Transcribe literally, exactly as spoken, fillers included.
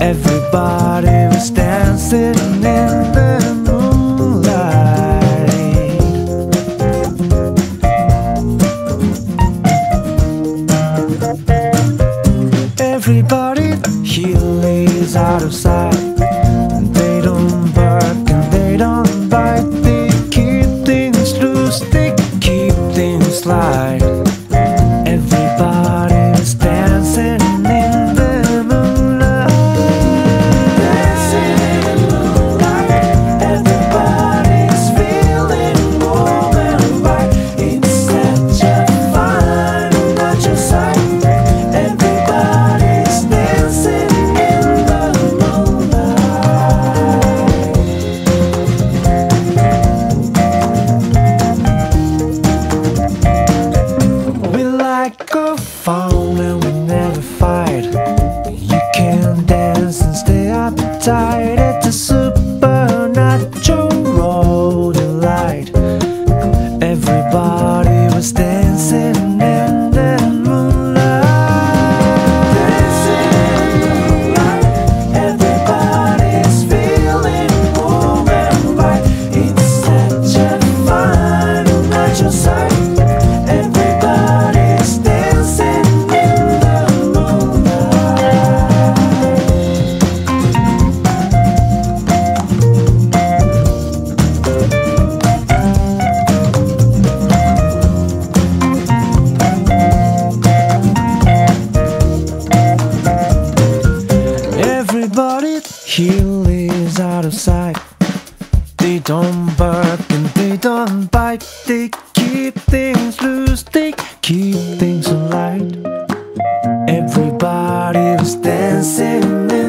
Everybody was dancing in the moonlight. Everybody here is out of sight. They don't bark and they don't bite. They keep things loose, they keep things light. Everybody was dancing in the moonlight. Dancing in the moonlight. Everybody's feeling warm and bright. It's such a fine and natural sight. Everybody's dancing in the moonlight. We like a phone and we never fight. You can dance and stay uptight. It's a supernatural delight. Everybody was dancing in the moonlight. Dancing in the moonlight. Everybody's feeling warm and bright. It's such a fine and natural sight. Everybody's dancing in the moonlight. Everybody here is out of sight. They don't bark and they don't bite. They keep things loose, they keep things light. Everybody was dancing in